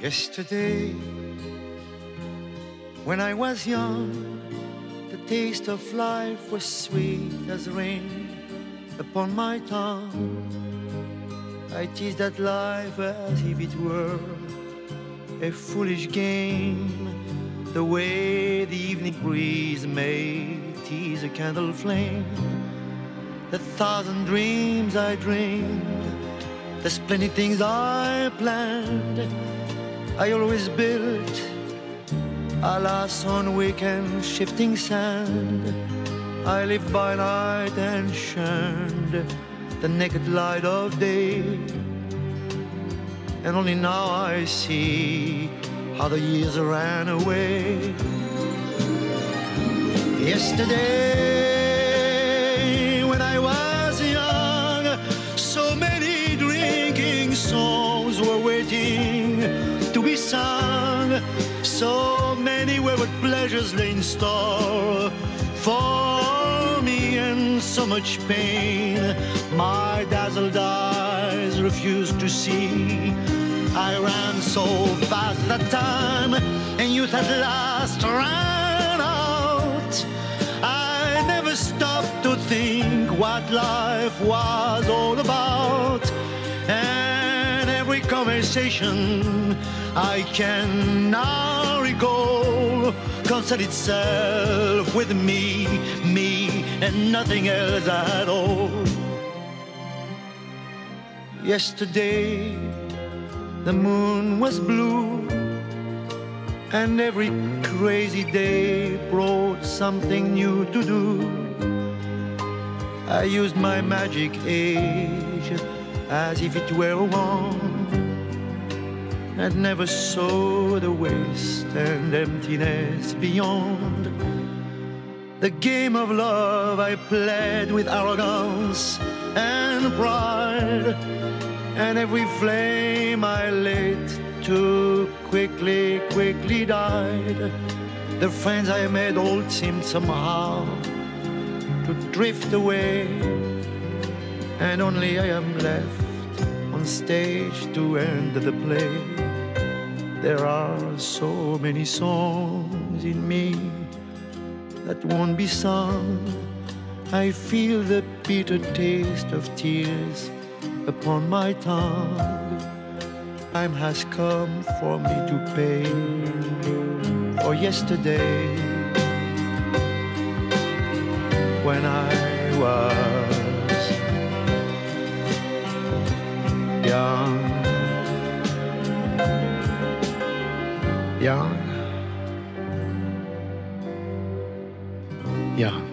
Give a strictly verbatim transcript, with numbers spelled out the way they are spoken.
Yesterday, when I was young, the taste of life was sweet as rain upon my tongue. I teased at life as if it were a foolish game, the way the evening breeze may tease a candle flame. The thousand dreams I dreamed, the splendid things I planned, I always built, alas, on weekend shifting sand. I lived by night and shunned the naked light of day, and only now I see how the years ran away. Yesterday, when I was young, so many drinking songs were waiting to be sung. So many wayward pleasures lay in store for me, and so much pain my dazzled eyes refused to see. I ran so fast that time, and youth at last ran out. I never stopped to think what life was all about, and every conversation I can now recall concerned itself with me, me, and nothing else at all. Yesterday, the moon was blue, and every crazy day brought something new to do. I used my magic age as if it were a wand, and never saw the waste and emptiness beyond. The game of love I played with arrogance and pride, and every flame I lit too quickly, quickly died. The friends I made all seemed somehow to drift away, and only I am left on stage to end the play. There are so many songs in me that won't be sung. I feel the bitter taste of tears upon my tongue. Time has come for me to pay for yesterday, when I was young, young, young.